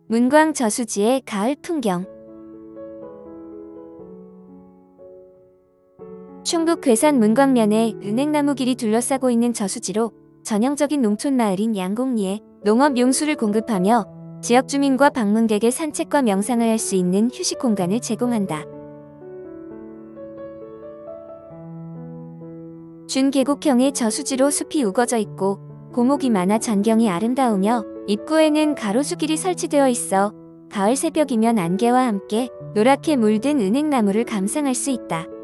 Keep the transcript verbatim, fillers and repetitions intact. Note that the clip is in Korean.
문광 저수지의 가을 풍경. 충북 괴산 문광면에 은행나무 길이 둘러싸고 있는 저수지로 전형적인 농촌 마을인 양곡리에 농업 용수를 공급하며 지역 주민과 방문객의 산책과 명상을 할 수 있는 휴식 공간을 제공한다. 준계곡형의 저수지로 숲이 우거져 있고 고목이 많아 전경이 아름다우며 입구에는 가로수길이 설치되어 있어 가을 새벽이면 안개와 함께 노랗게 물든 은행나무를 감상할 수 있다.